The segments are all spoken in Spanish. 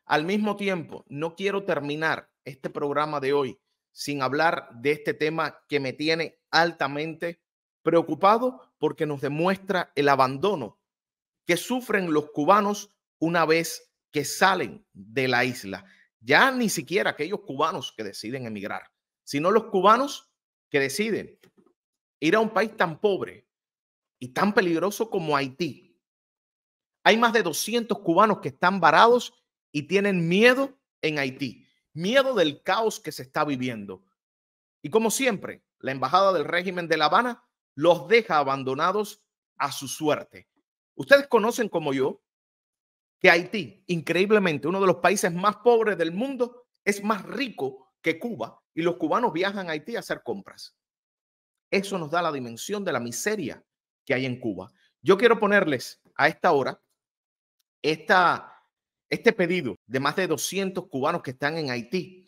Al mismo tiempo, no quiero terminar este programa de hoy sin hablar de este tema que me tiene altamente preocupado porque nos demuestra el abandono que sufren los cubanos una vez que salen de la isla. Ya ni siquiera aquellos cubanos que deciden emigrar, sino los cubanos que deciden ir a un país tan pobre y tan peligroso como Haití. Hay más de 200 cubanos que están varados y tienen miedo en Haití, miedo del caos que se está viviendo. Y como siempre, la embajada del régimen de La Habana los deja abandonados a su suerte. Ustedes conocen como yo que Haití, increíblemente, uno de los países más pobres del mundo, es más rico que Cuba y los cubanos viajan a Haití a hacer compras. Eso nos da la dimensión de la miseria que hay en Cuba. Yo quiero ponerles a esta hora este pedido de más de 200 cubanos que están en Haití,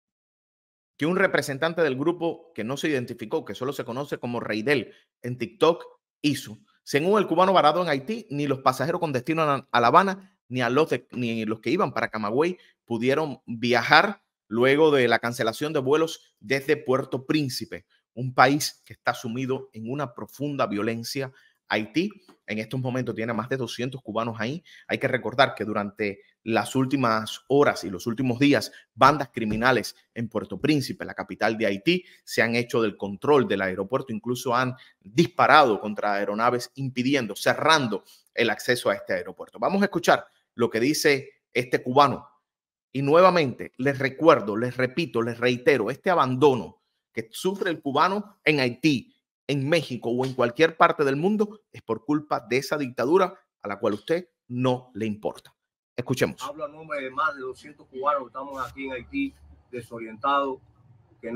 que un representante del grupo que no se identificó, que solo se conoce como Reidel en TikTok, hizo. Según el cubano varado en Haití, ni los pasajeros con destino a La Habana, ni los que iban para Camagüey pudieron viajar luego de la cancelación de vuelos desde Puerto Príncipe, un país que está sumido en una profunda violencia. Haití en estos momentos tiene más de 200 cubanos ahí. Hay que recordar que durante las últimas horas y los últimos días, bandas criminales en Puerto Príncipe, la capital de Haití, se han hecho del control del aeropuerto, incluso han disparado contra aeronaves, impidiendo, cerrando el acceso a este aeropuerto. Vamos a escuchar lo que dice este cubano. Y nuevamente les recuerdo, les repito, les reitero, este abandono que sufre el cubano en Haití, en México o en cualquier parte del mundo es por culpa de esa dictadura a la cual a usted no le importa. Escuchemos. Hablo a nombre de más de 200 cubanos que estamos aquí en Haití, desorientados, que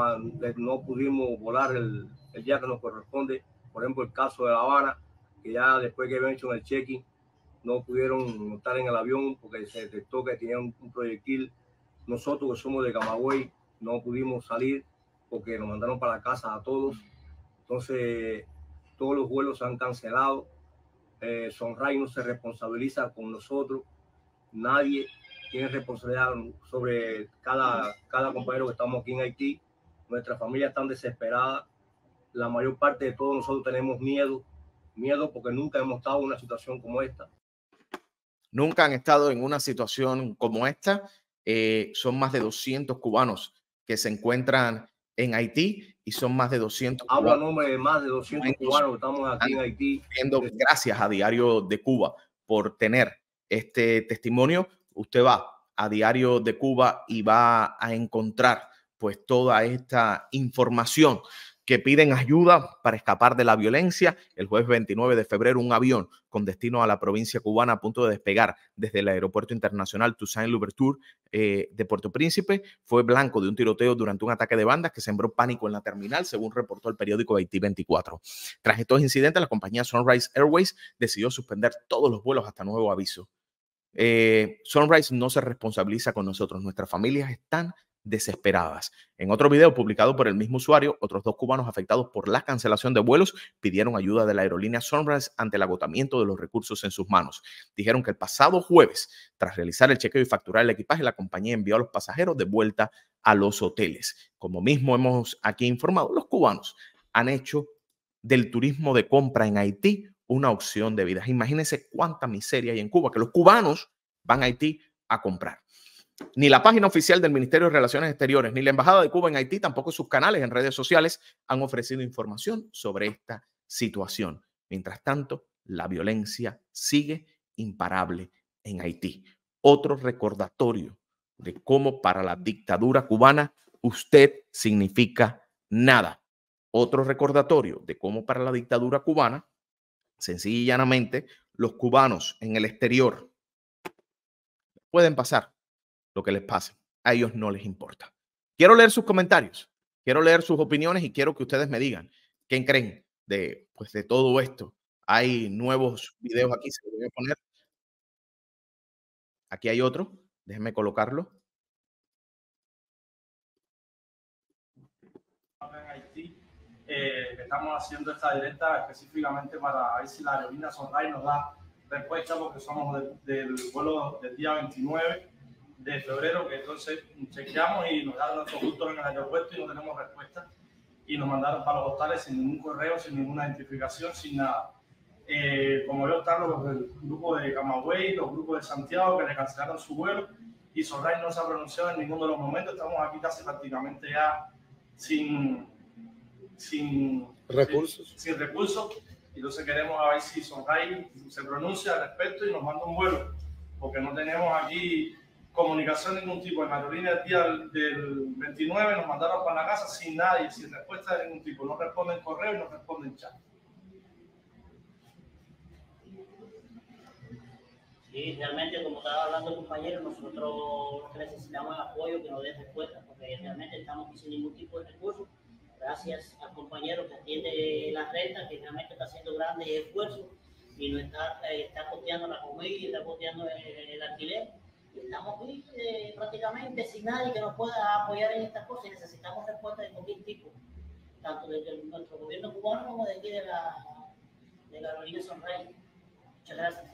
no pudimos volar el día que nos corresponde. Por ejemplo, el caso de La Habana, que ya después que habían hecho el check-in, no pudieron montar en el avión porque se detectó que tenían un proyectil. Nosotros que somos de Camagüey no pudimos salir porque nos mandaron para la casa a todos. Entonces, todos los vuelos se han cancelado. Sunrise no se responsabiliza con nosotros. Nadie tiene responsabilidad sobre cada compañero que estamos aquí en Haití. Nuestra familia está desesperada. La mayor parte de todos nosotros tenemos miedo porque nunca hemos estado en una situación como esta. Nunca han estado en una situación como esta. Son más de 200 cubanos que se encuentran en Haití y son más de 200 Hablo cubanos. a nombre de más de 200 cubanos que estamos aquí en Haití. Gracias a Diario de Cuba por tener este testimonio. Usted va a Diario de Cuba y va a encontrar pues toda esta información que piden ayuda para escapar de la violencia. El jueves 29 de febrero, un avión con destino a la provincia cubana a punto de despegar desde el aeropuerto internacional Toussaint Louverture de Puerto Príncipe fue blanco de un tiroteo durante un ataque de bandas que sembró pánico en la terminal, según reportó el periódico Haití 24. Tras estos incidentes, la compañía Sunrise Airways decidió suspender todos los vuelos hasta nuevo aviso. Sunrise no se responsabiliza con nosotros. Nuestras familias están desesperadas. En otro video publicado por el mismo usuario, otros dos cubanos afectados por la cancelación de vuelos pidieron ayuda de la aerolínea Sunrise ante el agotamiento de los recursos en sus manos. Dijeron que el pasado jueves, tras realizar el chequeo y facturar el equipaje, la compañía envió a los pasajeros de vuelta a los hoteles. Como mismo hemos aquí informado, los cubanos han hecho del turismo de compra en Haití una opción de vida. Imagínense cuánta miseria hay en Cuba, que los cubanos van a Haití a comprar. Ni la página oficial del Ministerio de Relaciones Exteriores, ni la Embajada de Cuba en Haití, tampoco sus canales en redes sociales han ofrecido información sobre esta situación. Mientras tanto, la violencia sigue imparable en Haití. Otro recordatorio de cómo para la dictadura cubana usted significa nada. Otro recordatorio de cómo para la dictadura cubana, sencilla y llanamente, los cubanos en el exterior pueden pasar lo que les pase. A ellos no les importa. Quiero leer sus comentarios, quiero leer sus opiniones y quiero que ustedes me digan qué creen de todo esto. Hay nuevos videos aquí, se los voy a poner. Aquí hay otro, déjenme colocarlo. En Haití, estamos haciendo esta directa específicamente para ver si la aerolínea Sunrise nos da respuesta, porque somos del vuelo del día 29 de febrero, que entonces chequeamos y nos dan nuestros gustos en el aeropuerto y no tenemos respuesta. Y nos mandaron para los hostales sin ningún correo, sin ninguna identificación, sin nada. Como yo están los del grupo de Camagüey, los grupos de Santiago que le cancelaron su vuelo y Sonray no se ha pronunciado en ninguno de los momentos. Estamos aquí casi prácticamente ya sin recursos. Sin recursos. Y entonces queremos a ver si Sonray se pronuncia al respecto y nos manda un vuelo, porque no tenemos aquí comunicación de ningún tipo. En la aerolínea el día del 29 nos mandaron para la casa sin nadie, sin respuesta de ningún tipo. No responden correo y no responden chat. Sí, realmente, como estaba hablando el compañero, nosotros lo que necesitamos es apoyo, que nos den respuesta, porque realmente estamos sin ningún tipo de recursos. Gracias al compañero que atiende la renta, que realmente está haciendo grandes esfuerzos y nos está costeando la comida, está costeando el alquiler. Y estamos aquí prácticamente sin nadie que nos pueda apoyar en estas cosas y necesitamos respuesta de cualquier tipo, tanto desde nuestro gobierno cubano como de aquí de la aerolínea Sonray. Muchas gracias.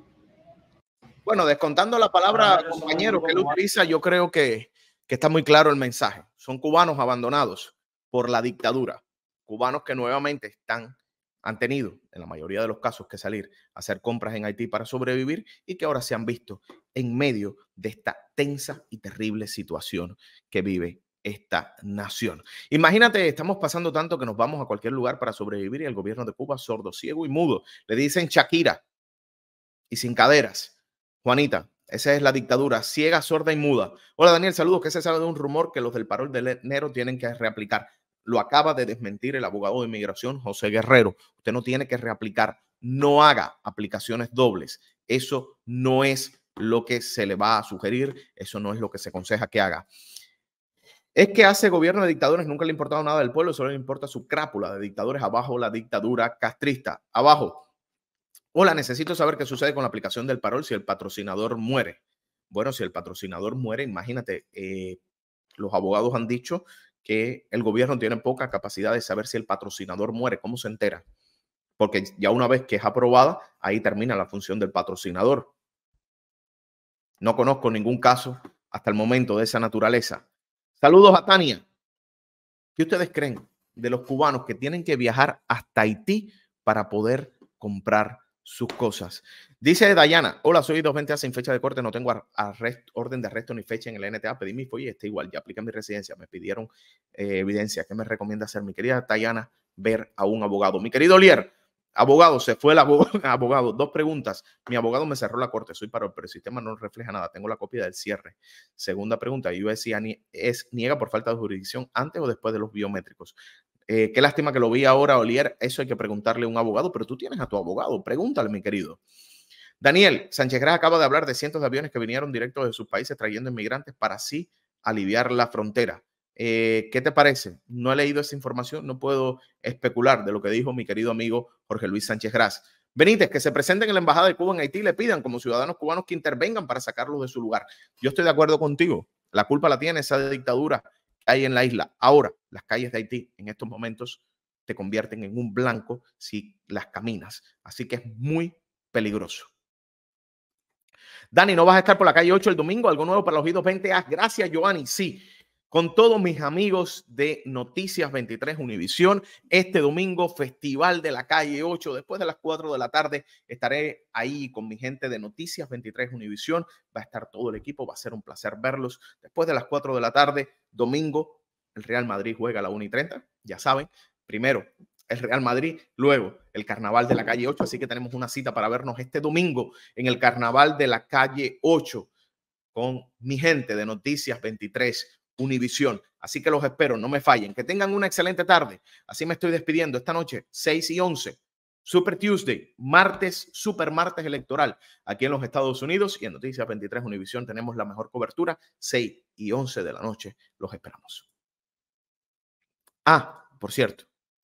Bueno, descontando la palabra compañero que él utiliza, yo creo que está muy claro el mensaje. Son cubanos abandonados por la dictadura, cubanos que nuevamente han tenido en la mayoría de los casos que salir a hacer compras en Haití para sobrevivir y que ahora se han visto en medio de esta tensa y terrible situación que vive esta nación. Imagínate, estamos pasando tanto que nos vamos a cualquier lugar para sobrevivir y el gobierno de Cuba, sordo, ciego y mudo, le dicen Shakira y sin caderas. Juanita, esa es la dictadura, ciega, sorda y muda. Hola Daniel, saludos. ¿Qué se sabe de un rumor que los del paro de enero tienen que reaplicar? Lo acaba de desmentir el abogado de inmigración, José Guerrero. Usted no tiene que reaplicar. No haga aplicaciones dobles. Eso no es lo que se le va a sugerir. Eso no es lo que se aconseja que haga. Es que hace gobierno de dictadores, nunca le ha importado nada del pueblo, solo le importa su crápula de dictadores. Abajo la dictadura castrista. Abajo. Hola, necesito saber qué sucede con la aplicación del parol si el patrocinador muere. Bueno, si el patrocinador muere, imagínate, los abogados han dicho que el gobierno tiene poca capacidad de saber si el patrocinador muere. ¿Cómo se entera? Porque ya una vez que es aprobada, ahí termina la función del patrocinador. No conozco ningún caso hasta el momento de esa naturaleza. Saludos a Tania. ¿Qué ustedes creen de los cubanos que tienen que viajar hasta Haití para poder comprar sus cosas? Dice Dayana, hola, soy 220A sin fecha de corte, no tengo orden de arresto ni fecha en el NTA, pedí mi FOI y está igual, ya apliqué mi residencia, me pidieron evidencia. ¿Qué me recomienda hacer? Mi querida Dayana, ver a un abogado. Mi querido Olier, abogado, se fue el abogado. Dos preguntas. Mi abogado me cerró la corte, soy parol, pero el sistema no refleja nada. Tengo la copia del cierre. Segunda pregunta, USCIS niega por falta de jurisdicción antes o después de los biométricos. Qué lástima que lo vi ahora, Olier. Eso hay que preguntarle a un abogado, pero tú tienes a tu abogado. Pregúntale, mi querido. Daniel, Sánchez Gras acaba de hablar de cientos de aviones que vinieron directos de sus países trayendo inmigrantes para así aliviar la frontera. ¿Qué te parece? No he leído esa información, no puedo especular de lo que dijo mi querido amigo Jorge Luis Sánchez Gras. Benítez, que se presenten en la Embajada de Cuba en Haití y le pidan como ciudadanos cubanos que intervengan para sacarlos de su lugar. Yo estoy de acuerdo contigo. La culpa la tiene esa dictadura que hay en la isla. Ahora, las calles de Haití en estos momentos te convierten en un blanco si las caminas. Así que es muy peligroso. Dani, ¿no vas a estar por la calle 8 el domingo? ¿Algo nuevo para los I-220A? Gracias, Giovanni. Sí, con todos mis amigos de Noticias 23 Univisión, este domingo, Festival de la Calle 8, después de las 4 de la tarde, estaré ahí con mi gente de Noticias 23 Univisión. Va a estar todo el equipo, va a ser un placer verlos. Después de las 4 de la tarde, domingo, el Real Madrid juega a la 1:30, ya saben. Primero, el Real Madrid, luego el Carnaval de la Calle 8, así que tenemos una cita para vernos este domingo en el Carnaval de la Calle 8 con mi gente de Noticias 23 Univisión. Así que los espero, no me fallen. Que tengan una excelente tarde. Así me estoy despidiendo esta noche, 6 y 11. Super Tuesday, martes, super martes electoral aquí en los Estados Unidos y en Noticias 23 Univisión tenemos la mejor cobertura, 6 y 11 de la noche. Los esperamos. Ah, por cierto,